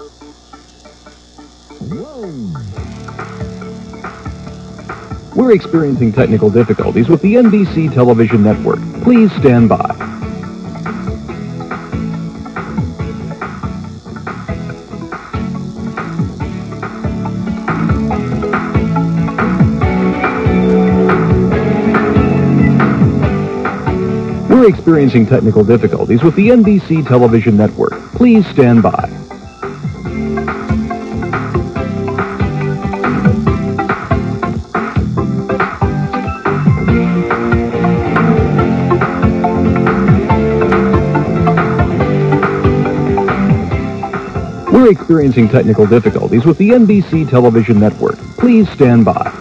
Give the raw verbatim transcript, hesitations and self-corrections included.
We're experiencing technical difficulties with the N B C television network. Please stand by. We're experiencing technical difficulties with the N B C television network. Please stand by. We're experiencing technical difficulties with the N B C television network. Please stand by.